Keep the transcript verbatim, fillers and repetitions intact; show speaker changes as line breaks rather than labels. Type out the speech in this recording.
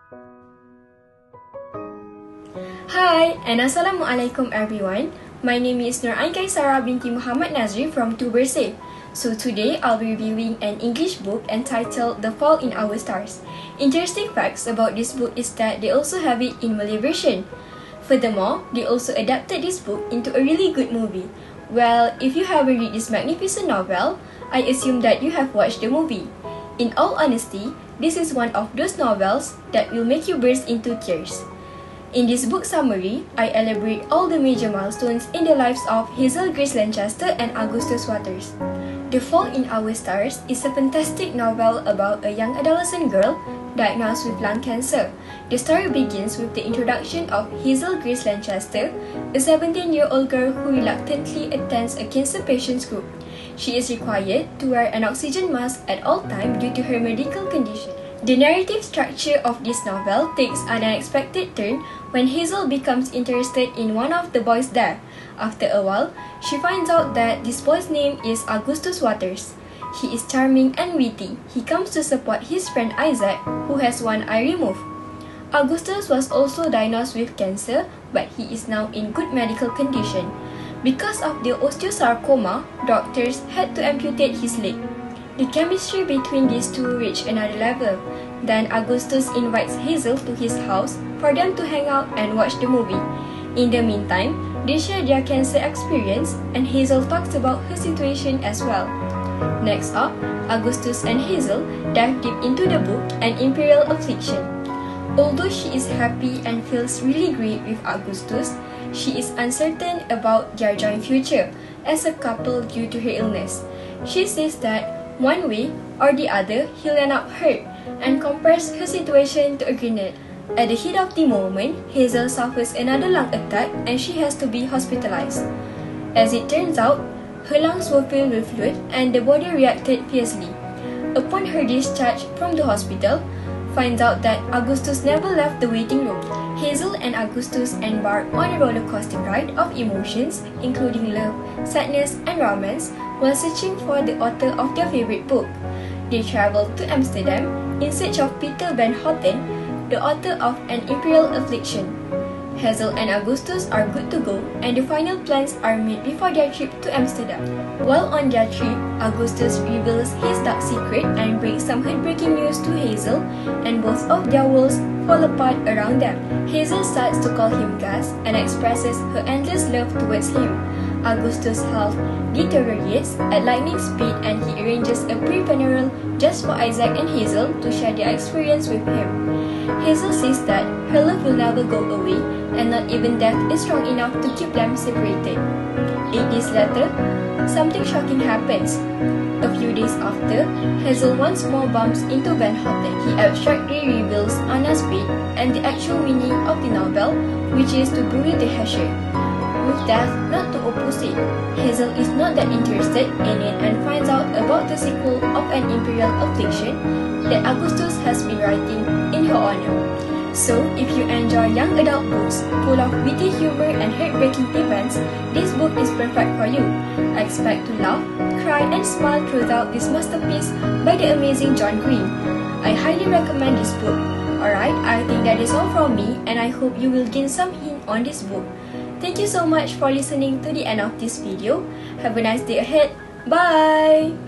Hi and Assalamualaikum everyone. My name is Nur Ain Kaisara binti Muhammad Nazri from Tubersih. So today I'll be reviewing an English book entitled The Fault in Our Stars. Interesting facts about this book is that they also have it in Malay version. Furthermore, they also adapted this book into a really good movie. Well, if you haven't read this magnificent novel, I assume that you have watched the movie. In all honesty, this is one of those novels that will make you burst into tears. In this book summary, I elaborate all the major milestones in the lives of Hazel Grace Lanchester and Augustus Waters. The Fault in Our Stars is a fantastic novel about a young adolescent girl diagnosed with lung cancer. The story begins with the introduction of Hazel Grace Lanchester, a seventeen-year-old girl who reluctantly attends a cancer patients group. She is required to wear an oxygen mask at all times due to her medical condition. The narrative structure of this novel takes an unexpected turn when Hazel becomes interested in one of the boys there. After a while, she finds out that this boy's name is Augustus Waters. He is charming and witty. He comes to support his friend Isaac, who has one eye removed. Augustus was also diagnosed with cancer, but he is now in good medical condition. Because of the osteosarcoma, doctors had to amputate his leg. The chemistry between these two reached another level. Then Augustus invites Hazel to his house for them to hang out and watch the movie. In the meantime, they share their cancer experience and Hazel talks about her situation as well. Next up, Augustus and Hazel dive deep into the book An Imperial Affliction. Although she is happy and feels really great with Augustus, she is uncertain about their joint future as a couple due to her illness. She says that one way or the other, he'll end up hurt, and compares her situation to a grenade. At the heat of the moment, Hazel suffers another lung attack and she has to be hospitalized. As it turns out, her lungs were filled with fluid and the body reacted fiercely. Upon her discharge from the hospital, finds out that Augustus never left the waiting room. Hazel and Augustus embark on a roller coaster ride of emotions, including love, sadness, and romance, while searching for the author of their favorite book. They travel to Amsterdam in search of Peter Van Houten, the author of An Imperial Affliction. Hazel and Augustus are good to go, and the final plans are made before their trip to Amsterdam. While on their trip, Augustus reveals his dark secret and brings some heartbreaking news to Hazel, and both of their worlds fall apart around them. Hazel starts to call him Gus and expresses her endless love towards him. Augustus' health deteriorates at lightning speed and he arranges a pre-funeral just for Isaac and Hazel to share their experience with him. Hazel says that her love will never go away and not even death is strong enough to keep them separated. Eight days later, something shocking happens. A few days after, Hazel once more bumps into Van Houten. He abstractly reveals Anna's fate and the actual meaning of the novel, which is to bury the Hesher. With death not to oppose it, Hazel is not that interested in it and finds out about the sequel of An Imperial Affliction that Augustus has been writing in her honor. So, if you enjoy young adult books full of witty humor and heartbreaking events, this book is perfect for you. I expect to laugh, cry, and smile throughout this masterpiece by the amazing John Green. I highly recommend this book. Alright, I think that is all from me, and I hope you will gain some hint on this book. Thank you so much for listening to the end of this video. Have a nice day ahead. Bye!